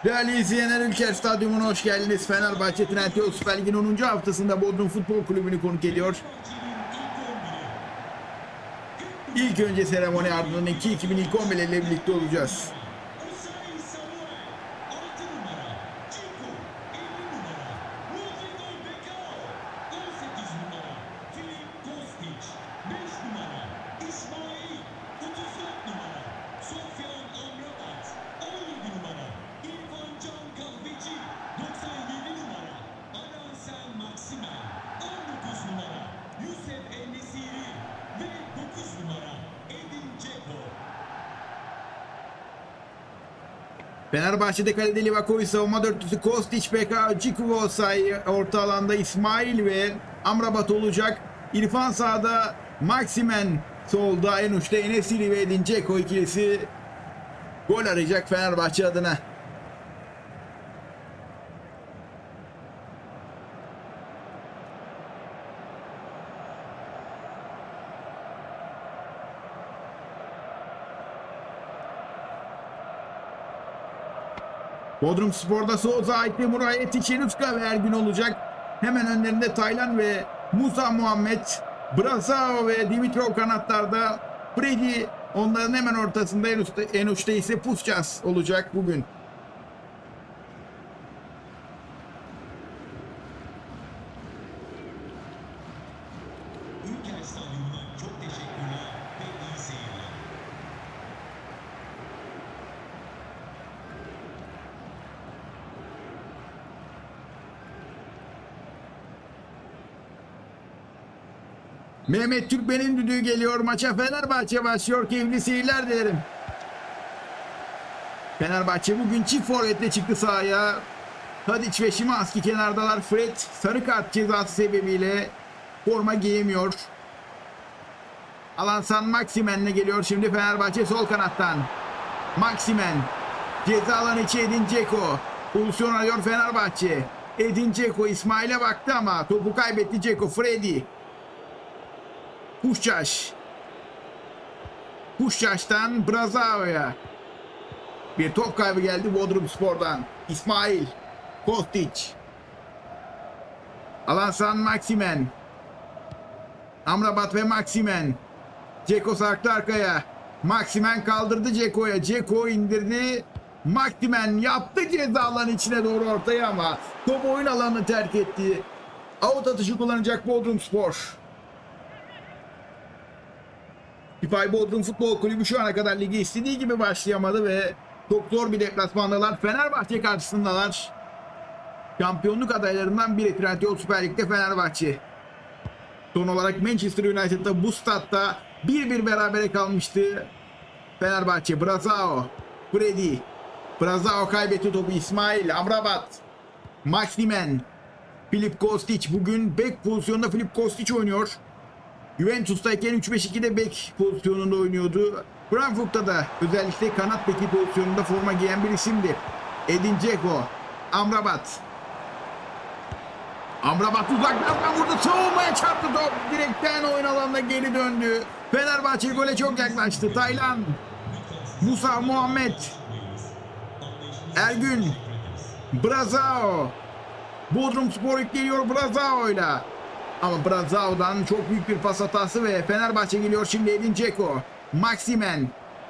Değerli izleyenler, Ülker Stadyumu'na hoş geldiniz. Fenerbahçe Trendyol Süper Lig'in 10. haftasında Bodrum Futbol Kulübü'nü konuk ediyor. İlk önce seremoni, ardından 2000 ilk 11 ile birlikte olacağız. Fenerbahçe'de kalede Livakovic, savunma dörtlüsü Kostić, Beka, Ciku, Osayi, orta alanda İsmail ve Amrabat olacak. İrfan sağda, Maximen solda, en uçta En-Nesyri ve Edin Dzeko ikilisi gol arayacak Fenerbahçe adına. Bodrum Spor'da Souza, Aytbe, Murayeti, Çeluska ve Ergün olacak. Hemen önlerinde Taylan ve Musa Muhammed, Brazao ve Dimitrov kanatlarda. Freddy onların hemen ortasında, en uçta ise Puskas olacak bugün. Mehmet Türkmen'in düdüğü geliyor. Maça Fenerbahçe başlıyor. Keyifli seyirler dilerim. Fenerbahçe bugün çift forvetle çıktı sahaya. Tadic ve Szymański kenardalar. Fred sarı kart cezası sebebiyle forma giyemiyor. Alansan Maximen'le geliyor şimdi Fenerbahçe sol kanattan. Maximen ceza alanı içi, Edin Dzeko pozisyon arıyor Fenerbahçe. Edin Dzeko İsmail'e baktı ama topu kaybetti. Dzeko, Freddy, Puščaš'tan Brazao'ya bir top kaybı geldi Bodrum Spor'dan. İsmail, Kostić, Alansan Maximen, Amrabat ve Maximen. Dzeko sarktı arkaya. Maximen kaldırdı Dzeko'ya. Dzeko indirdi. Maximen yaptı ceza alanı içine doğru ortaya ama top oyun alanını terk etti. Out atışı kullanacak Bodrum Spor. İpay Bodrum Futbol Kulübü şu ana kadar ligi istediği gibi başlayamadı ve çok zor bir deplasmandalar. Fenerbahçe karşısındalar. Şampiyonluk adaylarından biri Trendyol Süper Lig'de Fenerbahçe. Son olarak Manchester United'da bu statta 1-1 berabere kalmıştı Fenerbahçe. Brazao, Freddy, Brazao kaybetti topu. İsmail, Amrabat, Maximen, Filip Kostić. Bugün bek pozisyonunda Filip Kostić oynuyor. Juventus'tayken 3-5-2'de bek pozisyonunda oynuyordu. Frankfurt'ta da özellikle kanat beki pozisyonunda forma giyen bir isimdi. Edin Dzeko, Amrabat. Amrabat uzaktan vurdu. Savunmaya çarptı top. Direkten oyun alanına geri döndü. Fenerbahçe gole çok yaklaştı. Taylan, Musa Muhammed, Ergün, Brazao. Bodrum Spor yükleniyor Brazao'yla. Ama Brazao'dan çok büyük bir pas hatası ve Fenerbahçe geliyor şimdi. Edin Dzeko, Maximen.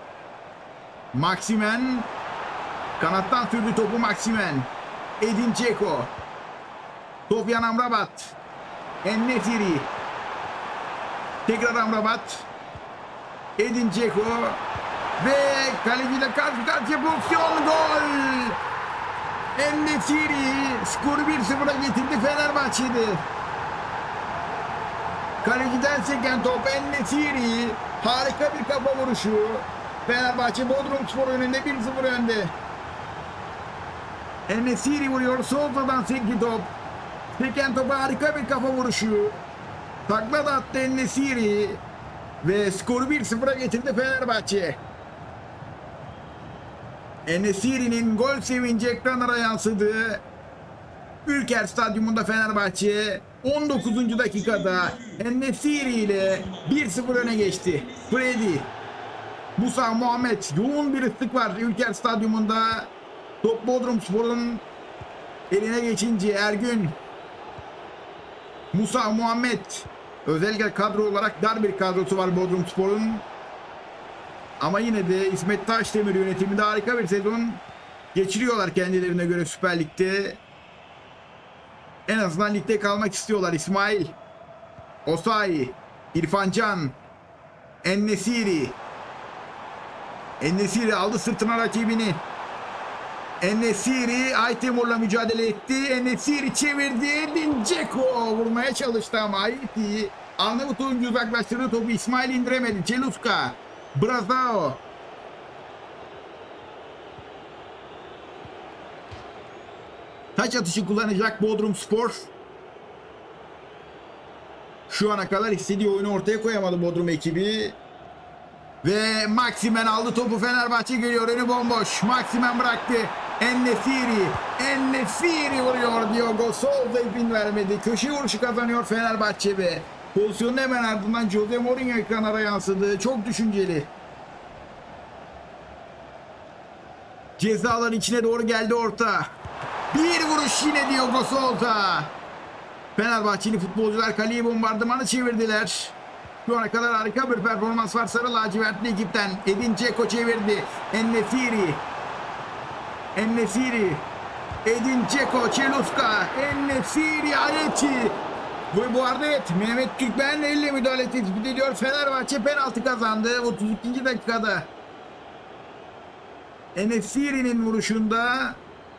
Maximen kanattan sürdü topu. Maximen, Edin Dzeko, Sofyan Amrabat, En-Nesyri, tekrar Amrabat, Edin Dzeko ve kaleciyle karşı karşıya pozisyon, gol! En-Nesyri skoru 1-0'a getirdi Fenerbahçe'de. Kaleciden seken top, En-Nesyri, harika bir kafa vuruşu. Fenerbahçe Bodrum Spor önünde 1-0 önde. En-Nesyri vuruyor, Souza'dan sekti top. Seken topa harika bir kafa vuruşu. Takla da attı En-Nesyri ve skoru 1-0'a getirdi Fenerbahçe. En-Nesyri'nin gol sevinci ekranlara yansıdı. Ülker Stadyumunda Fenerbahçe 19. dakikada En-Nesyri ile 1-0 öne geçti. Freddy, Musa Muhammed, yoğun bir ıslık var Ülker Stadyumunda. Top Bodrumspor'un eline geçince Ergün, Musa Muhammed, özellikle kadro olarak dar bir kadrosu var Bodrumspor'un. Ama yine de İsmet Taşdemir yönetiminde harika bir sezon geçiriyorlar kendilerine göre Süper Lig'de. En azından ligde kalmak istiyorlar. İsmail, Osayi, İrfan Can, En-Nesyri. En-Nesyri aldı sırtına rakibini. En-Nesyri Aytemur'la mücadele etti. En-Nesyri çevirdi. Edin Dzeko vurmaya çalıştı ama Haiti Arnavut oyuncu uzaklaştırdı topu. İsmail indiremedi. Celuska, Brazao. Taç atışı kullanacak Bodrumspor. Şu ana kadar istediği oyunu ortaya koyamadı Bodrum ekibi. Ve Maximen aldı topu, Fenerbahçe geliyor, önü bomboş. Maximen bıraktı. En-Nesyri. En-Nesyri vuruyor. Diogo Souza izin vermedi. Köşe vuruşu kazanıyor Fenerbahçe ve pozisyonun hemen ardından Jose Mourinho ekranlara yansıdı. Çok düşünceli. Cezaların içine doğru geldi orta. Bir vuruş yine Diogo Souza. Fenerbahçeli futbolcular kaleyi bombardımanı çevirdiler. Şu ana kadar harika bir performans var sarı lacivertli ekipten. Edin Dzeko çevirdi. En-Nesyri. En-Nesyri. Edin Dzeko, Celuska. En-Nesyri, Ayeti. Ve bu arada Mehmet Türkmen elle müdahale tespit ediyor. Fenerbahçe penaltı kazandı 32. dakikada. En-Nesyri'nin vuruşunda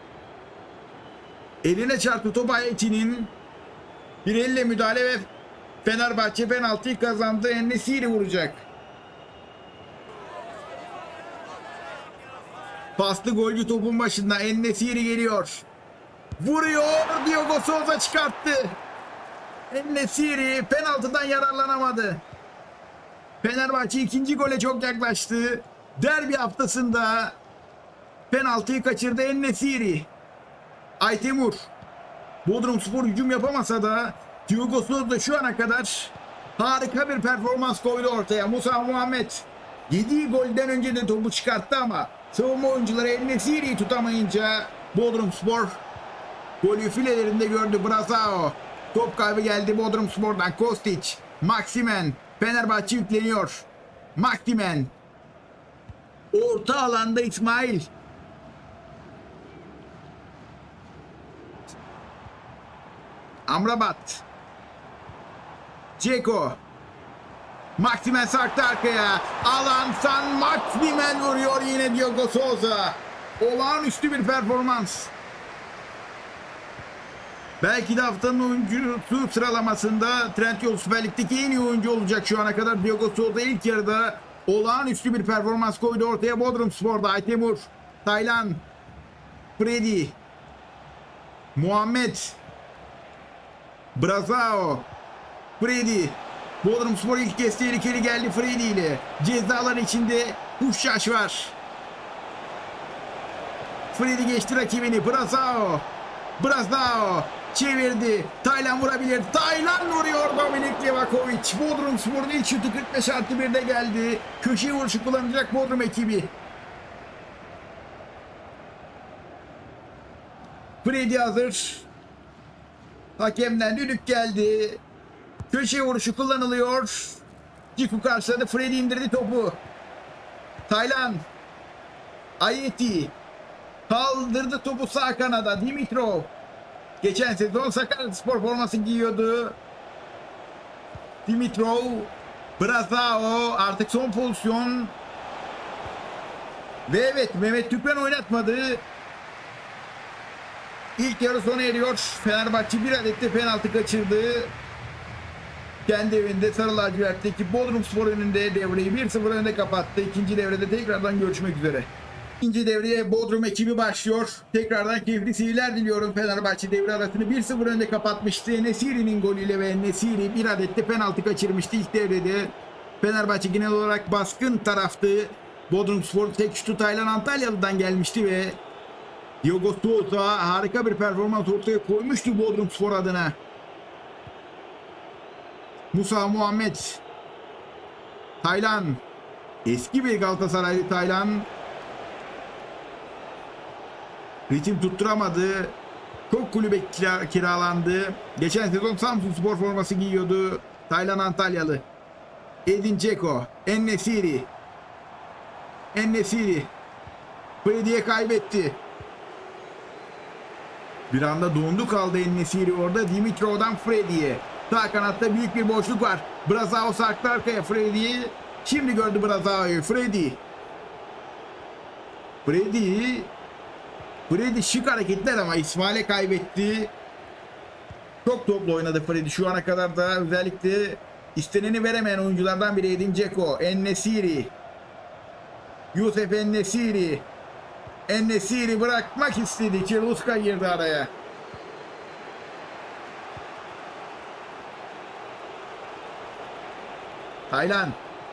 eline çarptı top Ayeti'nin. Bir elle müdahale ve Fenerbahçe penaltıyı kazandı. En-Nesyri vuracak. Paslı golcü topun başında En-Nesyri geliyor. Vuruyor. Diogo Souza çıkarttı. En-Nesyri penaltıdan yararlanamadı. Fenerbahçe ikinci gole çok yaklaştı. Derbi haftasında penaltıyı kaçırdı En-Nesyri. Aytemur. Bodrumspor hücum yapamasa da Diogo Souza şu ana kadar harika bir performans koydu ortaya. Musa Muhammed yediği golden önce de topu çıkarttı ama savunma oyuncuları En-Nesyri'yi tutamayınca Bodrumspor golü filelerinde gördü. Brazao. Top kaybı geldi Bodrumspor'dan. Kostić. Maximen. Fenerbahçe yükleniyor. Maximen. Orta alanda İsmail. Amrabat. Dzeko. Maximen sarktı arkaya. Alan San Maximen vuruyor yine Diogo Souza. Olağanüstü bir performans. Belki de haftanın oyuncusu sıralamasında Trendyol Süper Lig'deki en iyi oyuncu olacak şu ana kadar. Diogo Souza ilk yarıda olağanüstü bir performans koydu ortaya Bodrumspor'da. Aytemur, Taylan, Freddy, Muhammed, Brazao, Freddy. Bodrumspor ilk kez tehlikeli geldi Freddy ile. Cezalar içinde Kuşyaş var. Freddy geçti rakibini. Brazao. Brazao çevirdi. Taylan vurabilir. Taylan vuruyor. Dominik Livakovic. Bodrumspor'un ilk şutu 45+1'de geldi. Köşe vuruşu kullanacak Bodrum ekibi. Freddy hazır. Hakemden düdük geldi. Köşe vuruşu kullanılıyor. Ciku karşıladı. Freddy indirdi topu. Taylan. Ayeti. Kaldırdı topu sağ kanada. Dimitrov. Geçen sezon Sakaryaspor forması giyiyordu. Dimitrov. Brazao. Artık son pozisyon. Ve evet, Mehmet Türkmen oynatmadı. İlk yarı sona eriyor. Fenerbahçe bir adet de penaltı kaçırdı. Kendi evinde Sarı Lacivert'teki Bodrumspor önünde devreyi 1-0 önde kapattı. İkinci devrede tekrardan görüşmek üzere. İkinci devreye Bodrum ekibi başlıyor. Tekrardan keyifli seyirler diliyorum. Fenerbahçe devre arasını 1-0 önde kapatmıştı. En-Nesyri'nin golüyle ve En-Nesyri bir adet de penaltı kaçırmıştı ilk devrede. Fenerbahçe genel olarak baskın taraftı. Bodrumspor tek şutu Taylan Antalyalı'dan gelmişti ve Diogo Souza harika bir performans ortaya koymuştu Bodrumspor adına. Musa Muhammed. Taylan. Eski bir Galatasaraylı Taylan. Ritim tutturamadı. Çok kulübe kiralandı. Geçen sezon Samsunspor forması giyiyordu. Taylan Antalyalı. Edin Dzeko. En-Nesyri. En-Nesyri. Freddy'ye kaybetti. Bir anda dondu kaldı En-Nesyri orada. Dimitrov'dan Freddy'ye. Sağ kanatta büyük bir boşluk var. Brazao sarktı arkaya Freddy'yi. Şimdi gördü Brazao'yu. Freddy. Freddy şık hareketler ama İsmail'e kaybetti. Çok toplu oynadı Freddy şu ana kadar da, özellikle isteneni veremeyen oyunculardan biri Edin Dzeko. En-Nesyri. Yusuf En-Nesyri. En-Nesyri bırakmak istedi. Çeluska girdi araya. Taylan.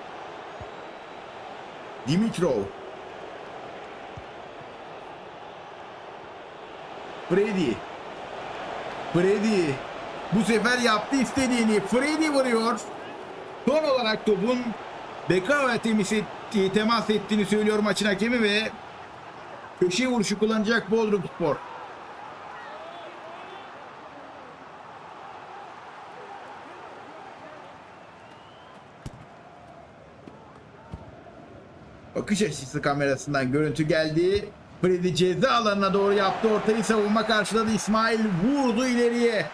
Dimitrov. Freddy. Bu sefer yaptı istediğini. Freddy vuruyor. Son olarak topun Bekao'ya temas ettiğini söylüyor maçın hakemi ve köşe vuruşu kullanacak Bodrumspor. Bakış açısı kamerasından görüntü geldi. Freddy ceza alanına doğru yaptı. Ortayı savunma karşıladı. İsmail vurdu ileriye.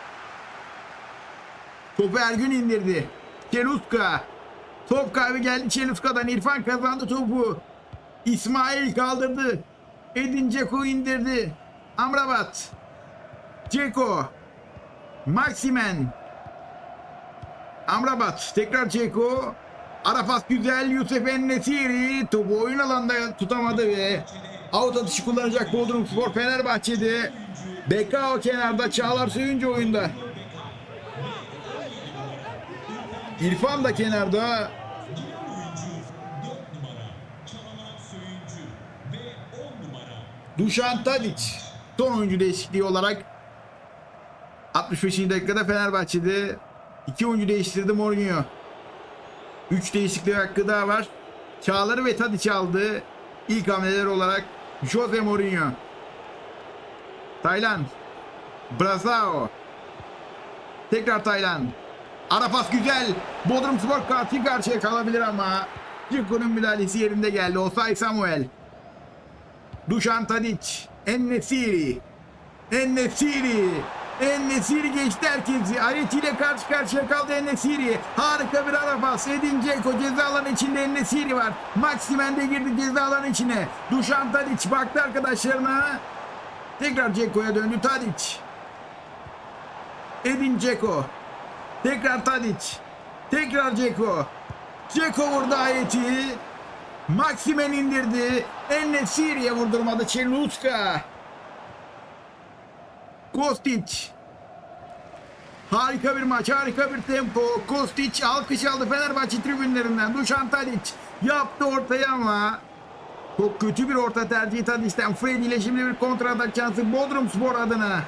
Topu Ergün indirdi. Çeluska. Top kaybı geldi Çeluska'dan. İrfan kazandı topu. İsmail kaldırdı. Edin Dzeko indirdi. Amrabat. Dzeko. Maximen. Amrabat. Tekrar Dzeko. Ara güzel. Yusuf En-Nesyri. Topu oyun alanında tutamadı ve out atışı kullanacak Bodrumspor. Fenerbahçe'de. Bekao kenarda. Çağlar Söyüncü oyunda. İrfan da kenarda. Dušan Tadić son oyuncu değişikliği olarak 65. dakikada Fenerbahçe'de 2 oyuncu değiştirdi Mourinho. 3 değişikliği hakkı daha var. Çağlar'ı ve Tadić'i aldı. İlk hamleler olarak Jose Mourinho. Taylan. Brazao. Tekrar Taylan. Ara pas güzel. Bodrumspor karşı karşıya kalabilir ama Dzeko'nun müdahalesi yerinde geldi. Osay Samuel. Dušan Tadić. En-Nesyri. En-Nesyri geçti herkesi. Ayeti ile karşı karşıya kaldı En-Nesyri. Harika bir ara pas. Edin Dzeko ceza alanı içinde En-Nesyri var. Maximen de girdi ceza alanı içine. Dušan Tadić baktı arkadaşlarına. Tekrar Dzeko'ya döndü Tadić. Edin Dzeko. Tekrar Tadić. Tekrar Dzeko. Dzeko vurdu Ayeti. Maximen indirdi. En-Nesyri'ye vurdurmadı Çeluska. Kostić. Harika bir maç, harika bir tempo. Kostić alkış aldı Fenerbahçe tribünlerinden. Dušan Tadić yaptı ortaya ama çok kötü bir orta tercihi Tadić'ten. Freddy ile şimdi bir kontra atak şansı Bodrumspor adına.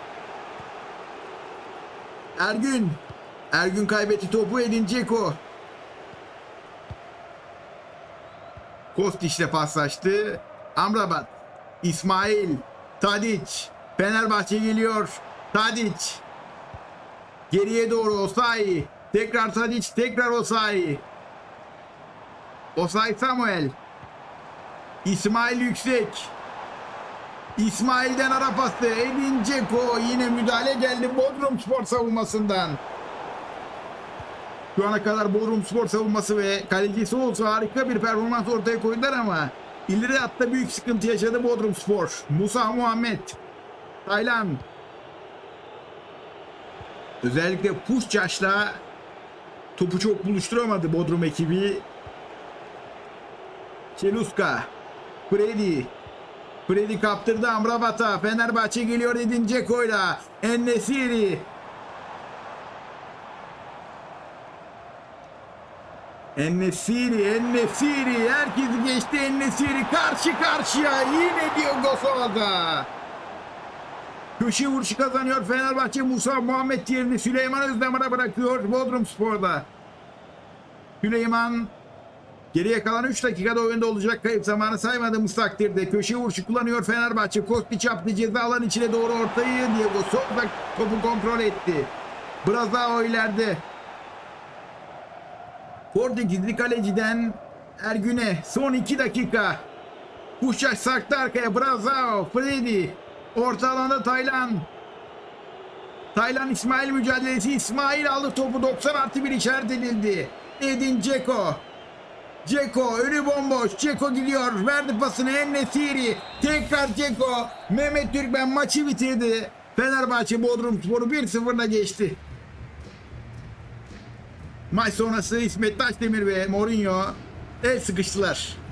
Ergün kaybetti topu. Edin Dzeko. Kostić'le paslaştı. Amrabat. İsmail. Tadić. Fenerbahçe geliyor. Tadić. Geriye doğru Osayi. Tekrar Tadić. Tekrar Osayi. Osay Samuel. İsmail yüksek. İsmail'den ara pası. Edin Dzeko. Yine müdahale geldi Bodrumspor savunmasından. Şu ana kadar Bodrumspor savunması ve kalecisi olsa harika bir performans ortaya koydular ama ileri hatta büyük sıkıntı yaşadı Bodrumspor. Musa Muhammed. Taylan. Özellikle Puščaş'la topu çok buluşturamadı Bodrum ekibi. Çeluska. Freddy kaptırdı Amrabat'a. Fenerbahçe geliyor Edin Dzeko'yla. En-Nesyri. En-Nesyri. Herkesi geçti En-Nesyri. Karşı karşıya. Yine Diogo Souza. Köşe vuruşu kazanıyor Fenerbahçe. Musa Muhammed yerini Süleyman Özdemir'e bırakıyor Bodrumspor'da. Süleyman Geriye kalan 3 dakikada oyunda olacak, kayıp zamanı saymadığımız takdirde köşe vuruşu kullanıyor Fenerbahçe. Kostić yaptı, ceza alan içine doğru ortayı. Diego Souza topu kontrol etti. Brazao ileride. Portekizli kaleciden Ergün'e son 2 dakika. Kuşaş sarktı arkaya. Brazao, Freddy. Orta alanda Taylan. Taylan İsmail mücadelesi. İsmail aldı topu. 90+1 işaret edildi. Edin Dzeko. Dzeko önü bomboş. Dzeko gidiyor. Verdi pasını En-Nesyri. Tekrar Dzeko. Mehmet Türkmen maçı bitirdi. Fenerbahçe Bodrumspor'u 1-0'la geçti. Maç sonrası İsmet Taşdemir ve Mourinho el sıkıştılar.